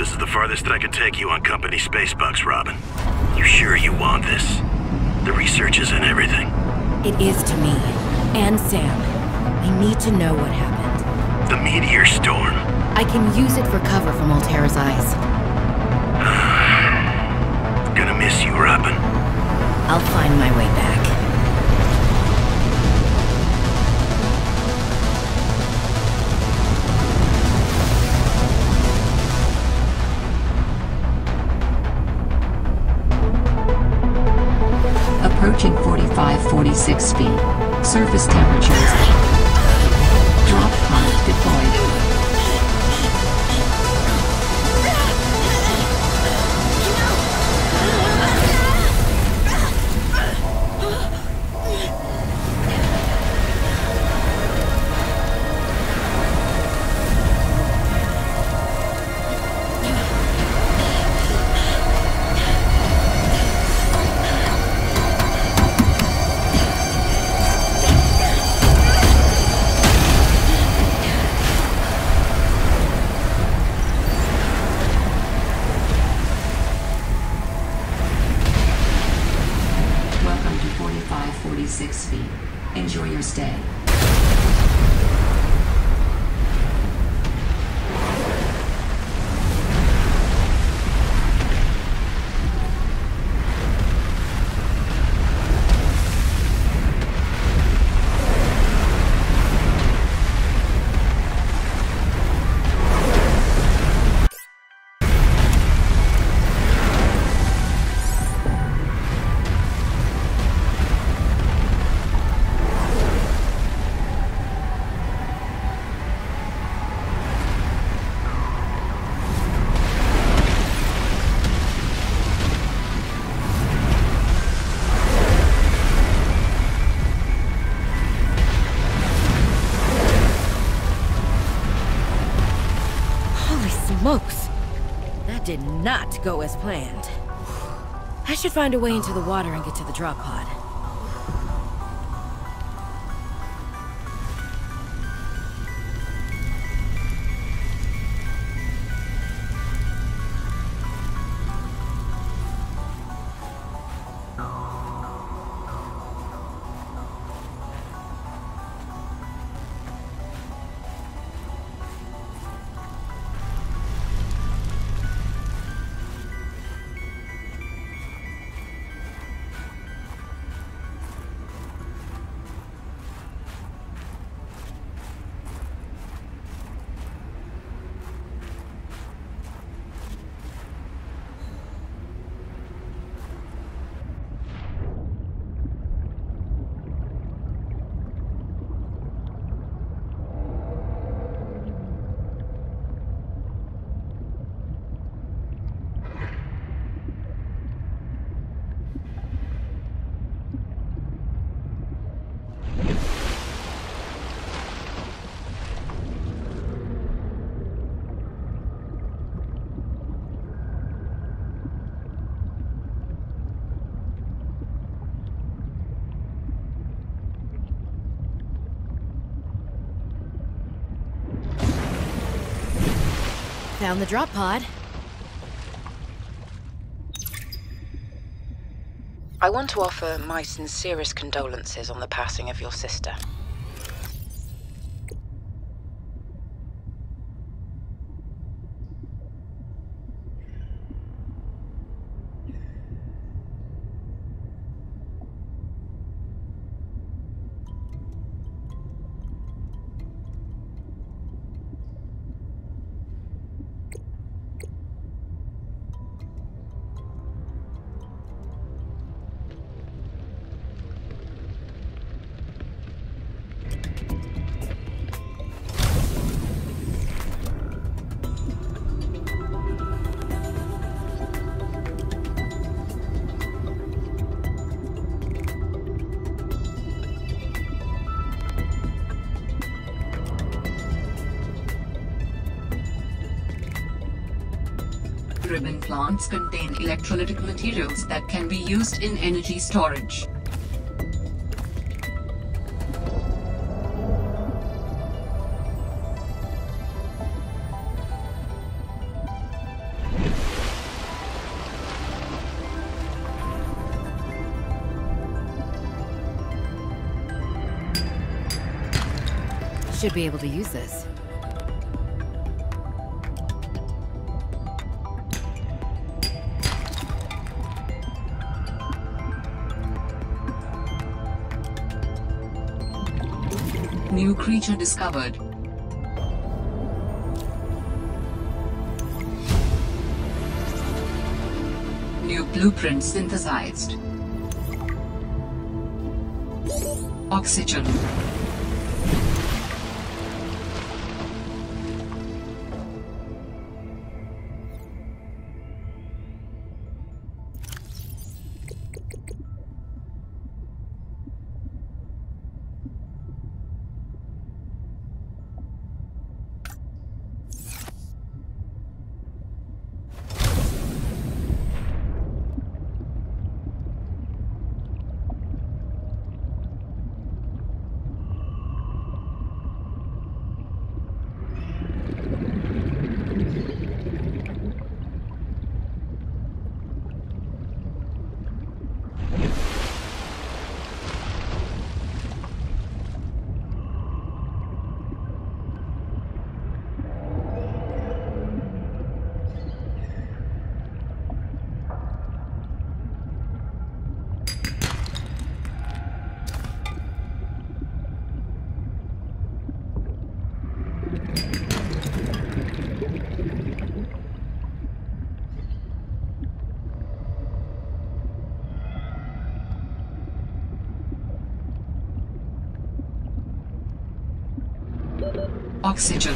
This is the farthest that I can take you on company space bucks, Robin. You sure you want this? The research is in everything. It is to me. And Sam. I need to know what happened. The meteor storm. I can use it for cover from Alterra's eyes. Gonna miss you, Robin. I'll find my way back. Approaching 45-46 feet. Surface temperatures. Drop pod deployed. Welcome to 45-46 feet. Enjoy your stay. Smokes! That did not go as planned. I should find a way into the water and get to the drop pod. Found the drop pod. I want to offer my sincerest condolences on the passing of your sister. Ribbon plants contain electrolytic materials that can be used in energy storage. should be able to use this. New creature discovered. New blueprint synthesized. Oxygen. Oxygen.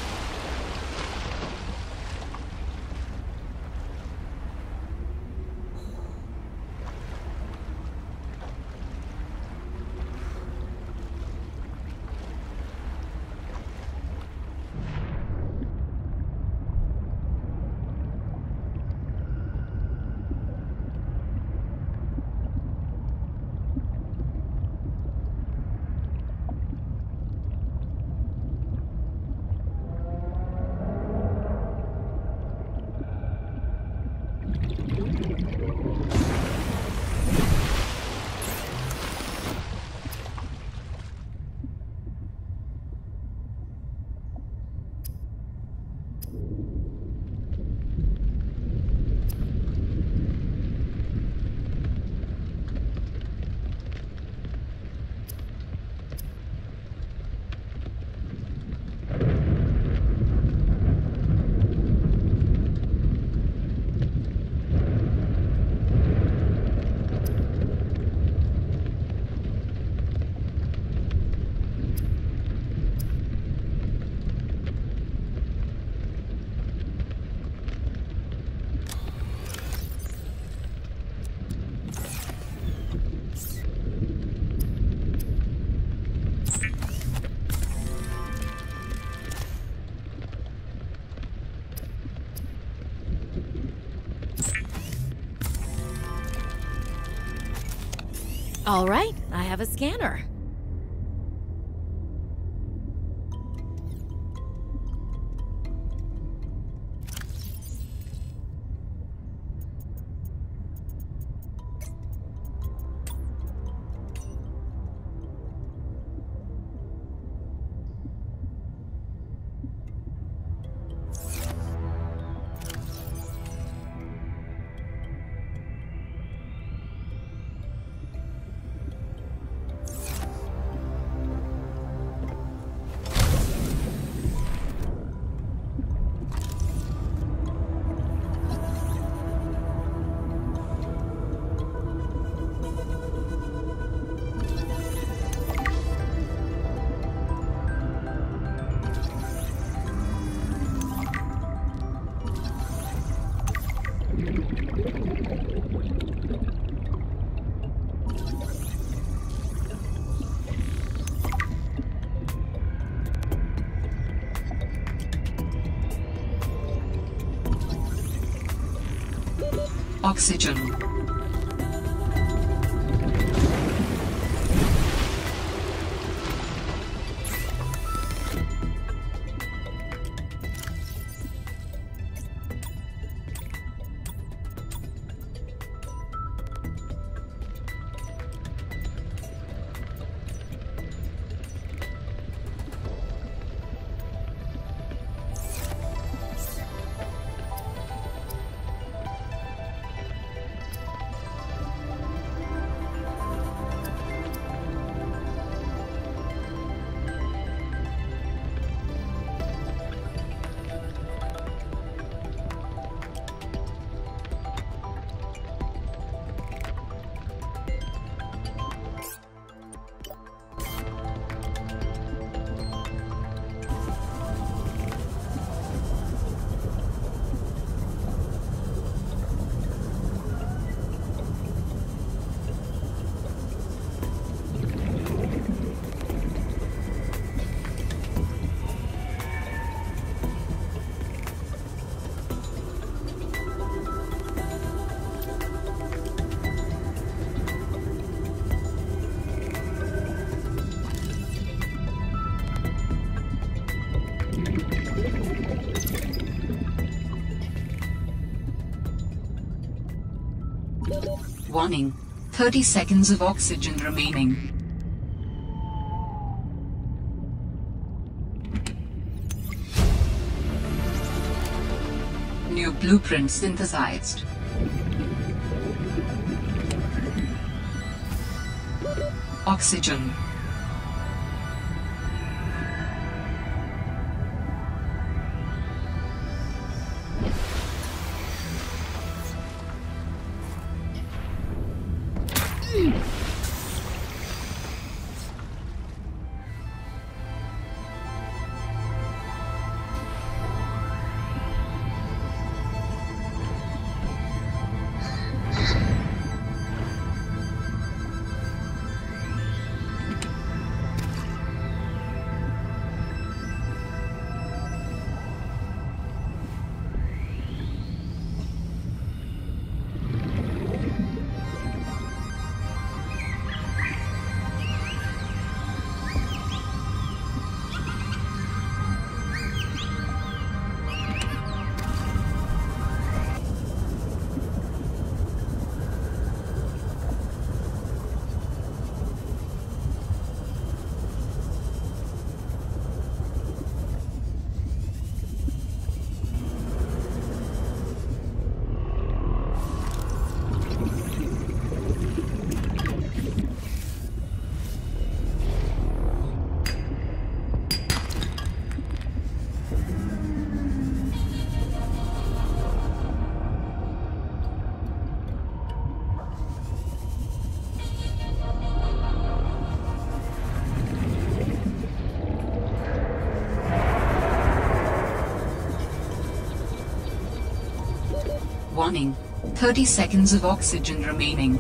All right, I have a scanner. Oxygen. Warning. 30 seconds of oxygen remaining. New blueprint synthesized. Oxygen. Warning. 30 seconds of oxygen remaining.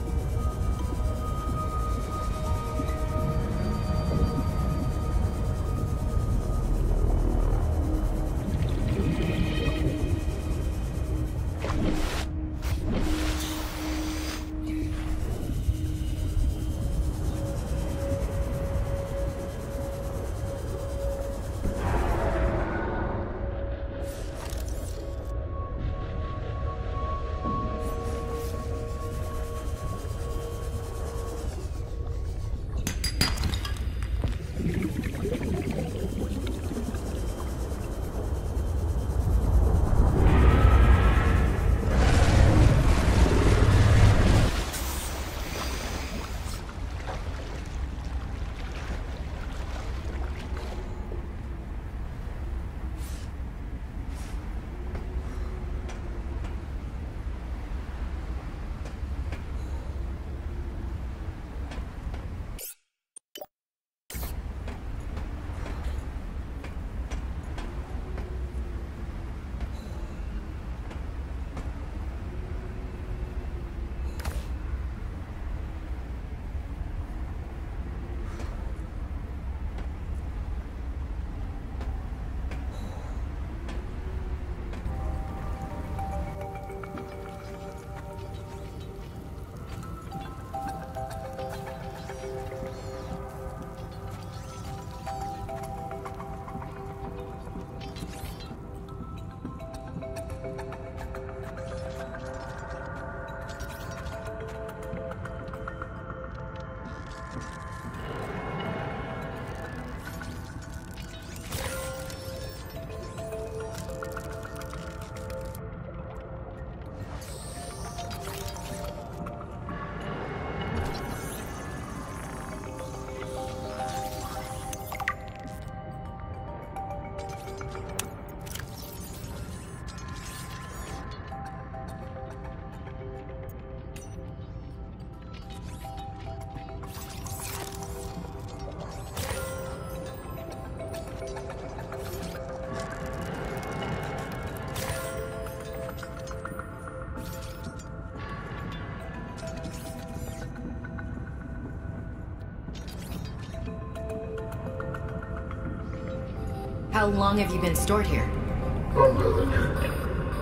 How long have you been stored here? Longer than that.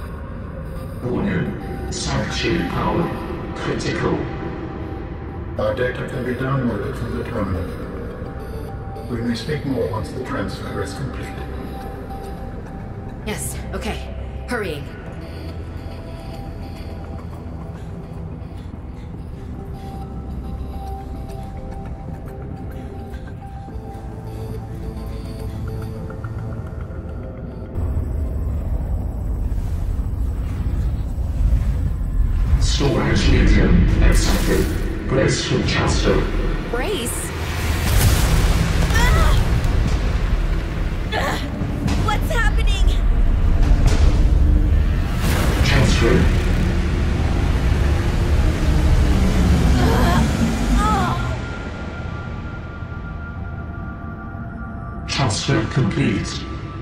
Warning. Sanctuary power. Critical. Our data can be downloaded from the terminal. We may speak more once the transfer is complete. Yes, okay. Hurrying. Storage medium accepted. Brace for transfer. Brace? What's happening? Transfer. Transfer complete.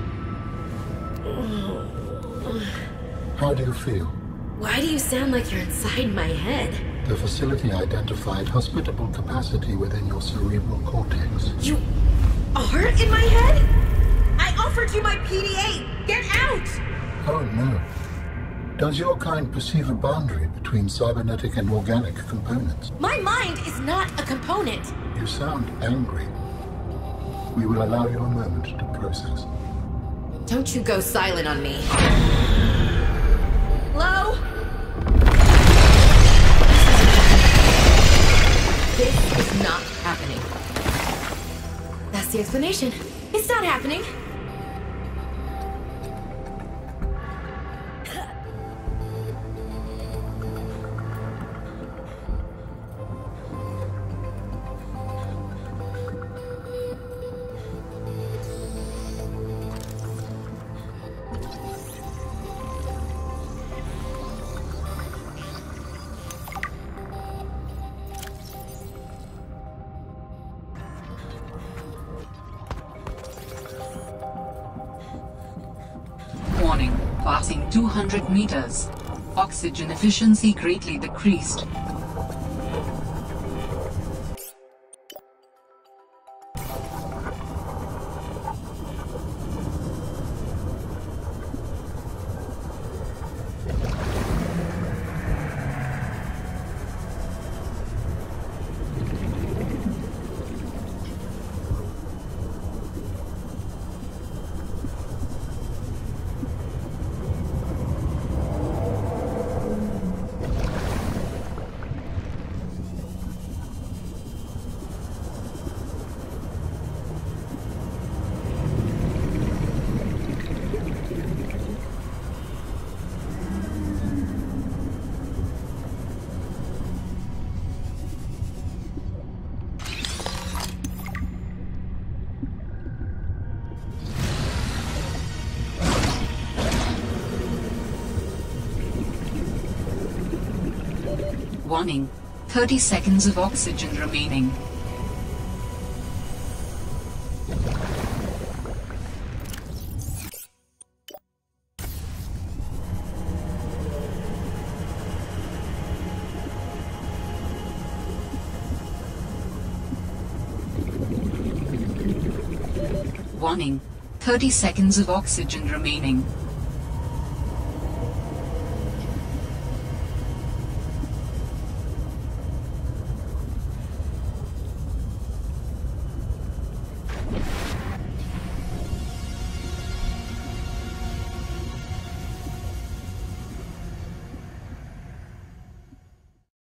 How do you feel? Why do you sound like you're inside my head? The facility identified hospitable capacity within your cerebral cortex. You are in my head? I offered you my PDA! Get out! Oh no. Does your kind perceive a boundary between cybernetic and organic components? My mind is not a component! You sound angry. We will allow you a moment to process. Don't you go silent on me. Hello? This is not happening. That's the explanation. It's not happening. Warning, passing 200 meters. Oxygen efficiency greatly decreased. Warning, 30 seconds of oxygen remaining. Warning, 30 seconds of oxygen remaining.